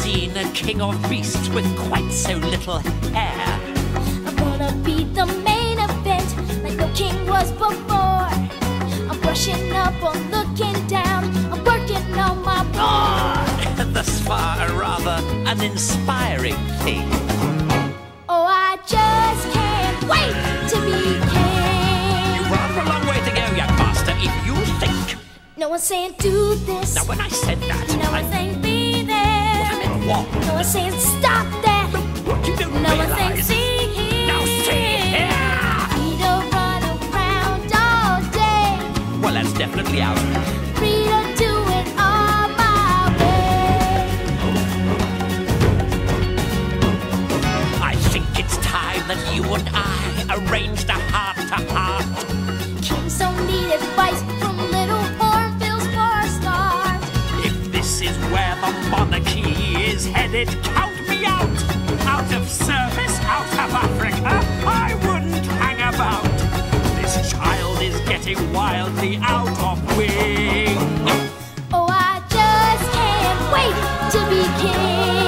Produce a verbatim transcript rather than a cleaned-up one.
seen a king of beasts with quite so little hair. I'm gonna be the main event, like no king was before. I'm brushing up or looking down, I'm working on my roar. Thus far, a rather uninspiring thing. Oh, I just can't wait to be king. You've rather a long way to go, young master, if you think. No one's saying do this. Now, when I said that, No I one's saying be there. I meant what? No one's saying stop that. What you don't No one's saying realize. see here. Now, see here. Free to run around all day. Well, that's definitely out. Free to do it all my way. I think it's time that you and I arranged a heart-to-heart. Kings don't need advice from little hornbills for a start. If this is where the monarchy is headed, count me out. Out of service, out of Africa, I wouldn't hang about. This child is getting wildly out of wing. Oh, I just can't wait to be king.